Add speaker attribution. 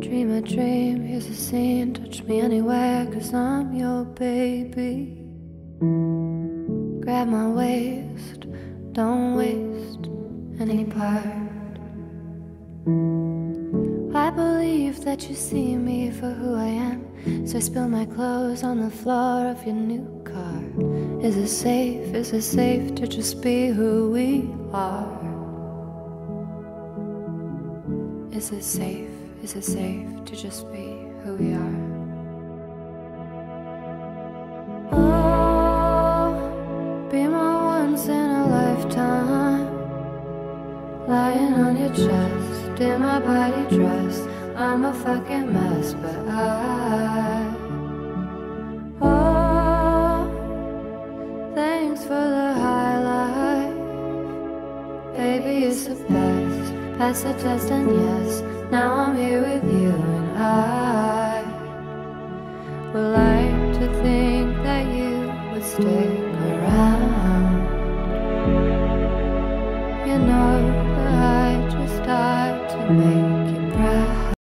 Speaker 1: Dream a dream, here's a scene. Touch me anywhere, 'cause I'm your baby. Grab my waist, don't waste any part. I believe that you see me for who I am, so I spill my clothes on the floor of your new car. Is it safe to just be who we are? Is it safe to just be who we are? Oh, be my once in a lifetime. Lying on your chest, in my body dress. I'm a fucking mess, but oh, thanks for the highlight. Baby, it's the best. Pass the test and yes, now I'm here with you, and I would like to think that you would stick around. You know that I just died to make